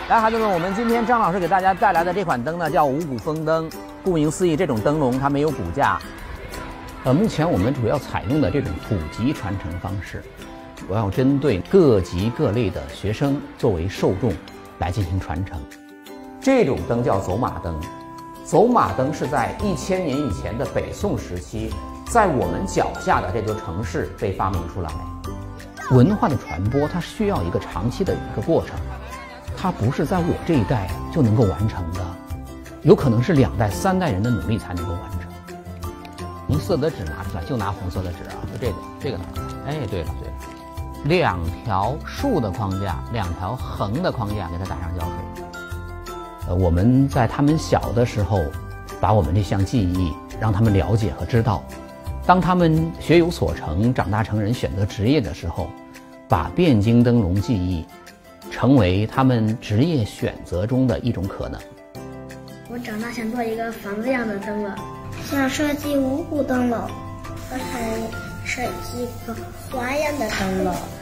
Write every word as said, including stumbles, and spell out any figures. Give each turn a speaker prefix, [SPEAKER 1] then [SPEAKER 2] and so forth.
[SPEAKER 1] 来，孩子们，我们今天张老师给大家带来的这款灯呢，叫五谷丰灯。顾名思义，这种灯笼它没有骨架。呃，目前我们主要采用的这种普及传承方式，主要针对各级各类的学生作为受众来进行传承。这种灯叫走马灯，走马灯是在一千年以前的北宋时期，在我们脚下的这座城市被发明出来。文化的传播，它需要一个长期的一个过程。它不是在我这一代就能够完成的，有可能是两代、三代人的努力才能够完成。红色的纸拿出来，就拿红色的纸啊，就这个，这个拿出来。哎，对了对了，两条竖的框架，两条横的框架，给它打上胶水。呃，我们在他们小的时候，把我们这项技艺让他们了解和知道。当他们学有所成，长大成人，选择职业的时候，把汴京灯笼技艺成为他们职业选择中的一种可能。
[SPEAKER 2] 我长大想做一个房子样的灯笼，想设计五谷灯笼，我想设计一个花样的灯笼。